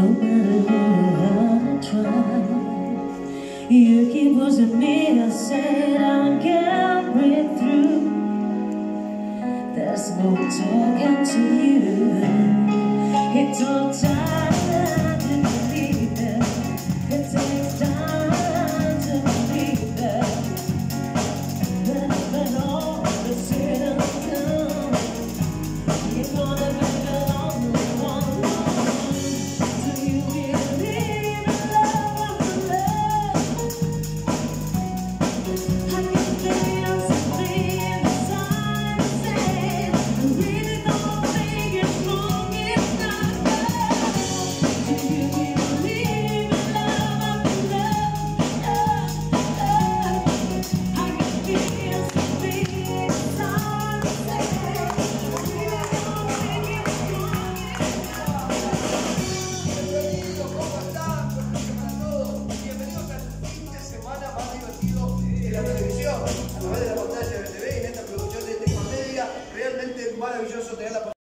No matter how I try, you keep pushing me. I said I can't break through. There's no talking to you. It took time to believe it. It takes time to believe it. But all the said and done, you're gonna be the only one. Do you believe in love and love? I can feel something inside saying, I really don't think it's wrong, it's not love. Do you believe in love and love? I can feel something inside saying, I really don't think it's wrong, it's not Bienvenidos, ¿cómo están? Buenas noches para todos. Bienvenidos al fin de semana más divertido de la televisión a través de la